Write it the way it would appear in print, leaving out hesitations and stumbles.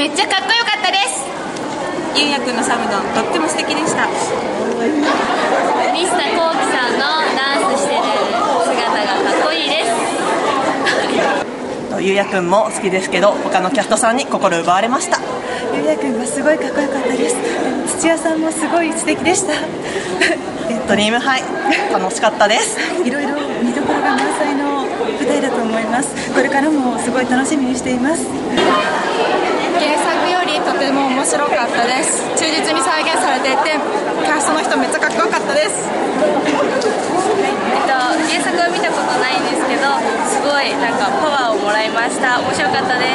めっちゃかっこよかったです。 ゆうやくんのサムドンとっても素敵でした。 ミスターコウキさんのダンスしてる姿がかっこいいです。 ゆうやくんも好きですけど、他のキャストさんに心奪われました。 ゆうやくんがすごいかっこよかったです。土屋さんもすごい素敵でした。 ドリームハイ楽しかったです。 いろいろ見どころが満載の舞台だと思います。これからもすごい楽しみにしています。 原作よりとても面白かったです。忠実に再現されていて、キャストの人めっちゃかっこよかったです。 原作は見たことないんですけど、すごいなんかパワーをもらいました。面白かったです。